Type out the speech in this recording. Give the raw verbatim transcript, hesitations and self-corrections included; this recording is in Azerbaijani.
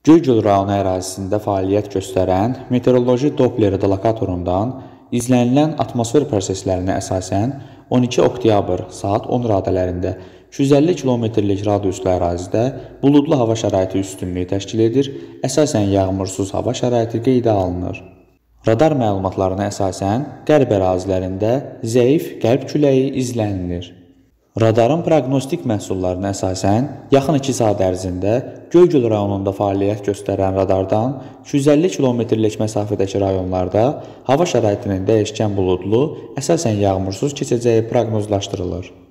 Göygöl rayonu ərazisində fəaliyyət göstərən meteoroloji Doppler lokatorundan izlənilən atmosfer proseslərinə əsasən on iki oktyabr saat on radələrində iki yüz əlli kilometrlik radiuslu ərazidə buludlu hava şəraiti üstünlüyü təşkil edir, əsasən yağmursuz hava şəraiti qeydə alınır. Radar məlumatlarına əsasən qərb ərazilərində zəif qərb küləyi izlənilir. Radarın proqnostik məhsullarına əsasən yaxın iki saat ərzində Göygöl rayonunda fəaliyyət göstərən radardan iki yüz əlli kilometrlik məsafədəki rayonlarda hava şəraitinin dəyişkən buludlu, əsasən yağmursuz keçəcəyi proqnozlaşdırılır.